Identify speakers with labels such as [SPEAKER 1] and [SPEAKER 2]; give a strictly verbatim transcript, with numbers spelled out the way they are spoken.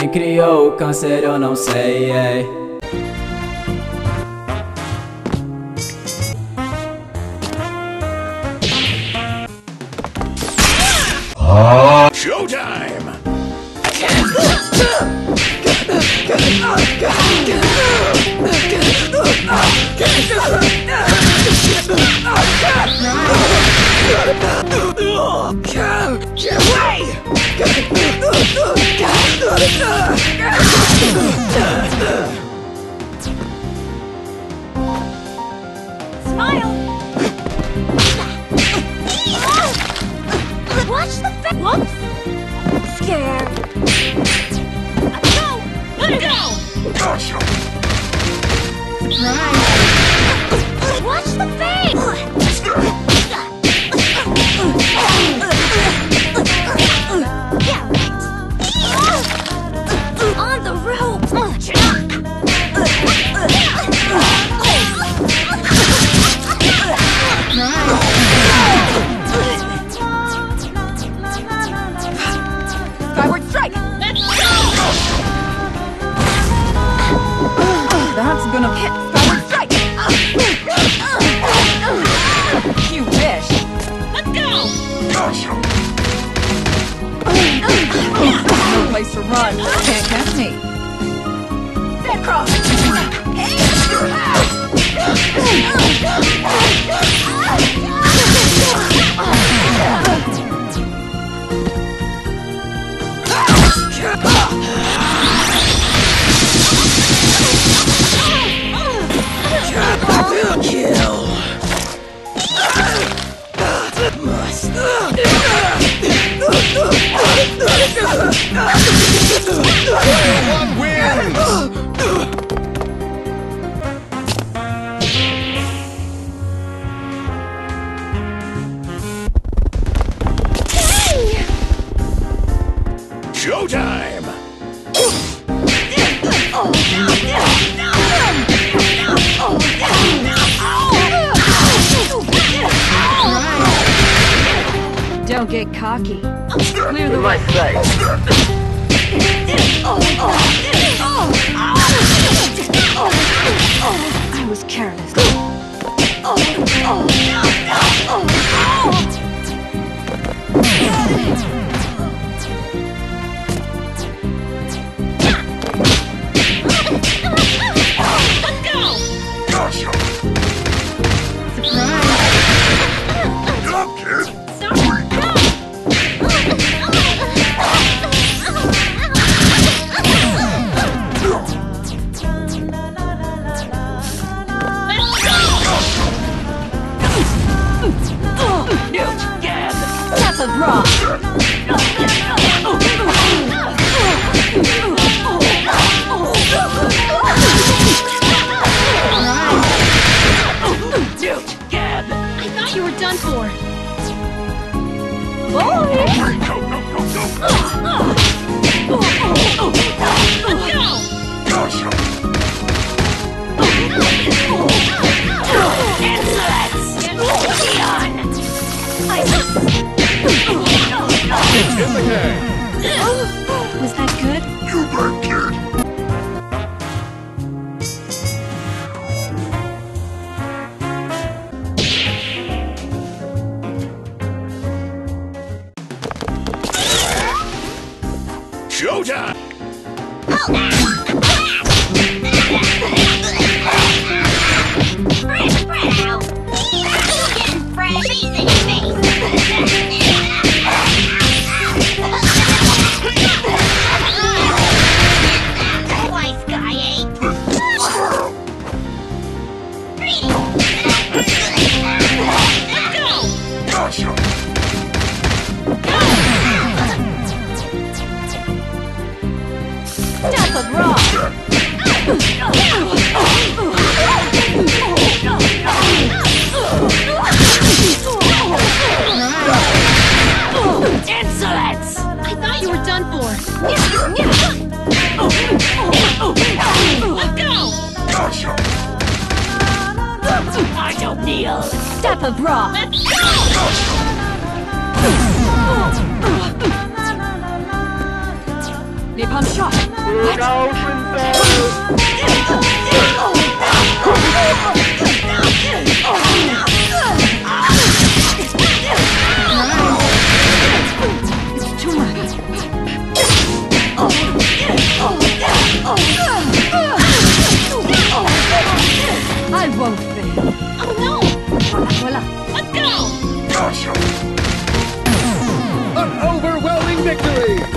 [SPEAKER 1] Quem criou o câncer eu não sei, ei.
[SPEAKER 2] Showtime!
[SPEAKER 3] Smile! Watch the fa- Whoops! Scared. Let's go! Let's go!
[SPEAKER 2] Gotcha!
[SPEAKER 3] Surprise! Watch the face! Yeah, right. On the rope! Skyward strike! Let's go! That's gonna hit! Skyward strike! You wish! Let's go!
[SPEAKER 2] Gotcha!
[SPEAKER 3] No place to run! Can't catch me! Dead cross!
[SPEAKER 2] Kill! Must. One wins! Showtime!
[SPEAKER 3] Don't get cocky. Clear the
[SPEAKER 2] My sight.
[SPEAKER 3] I was careless. Let's go!
[SPEAKER 2] Gotcha!
[SPEAKER 3] Surprise!
[SPEAKER 2] Get up, kid!
[SPEAKER 3] That's a draw. I thought you were done for. Boy! Let's go!
[SPEAKER 2] Gotcha!
[SPEAKER 3] Insolence! Leon!
[SPEAKER 2] In the game!
[SPEAKER 3] Was that good?
[SPEAKER 2] You bet, kid! Showtime! Gotcha!
[SPEAKER 3] That's a draw. Insolence! I thought you were done for. Let's go!
[SPEAKER 2] Gotcha!
[SPEAKER 3] I don't kneel. Step of bra. Let's go! Napalm shot. What? It's too much. I won't fail. Oh no! Voila, let's go!
[SPEAKER 2] Gotcha.
[SPEAKER 4] An overwhelming victory!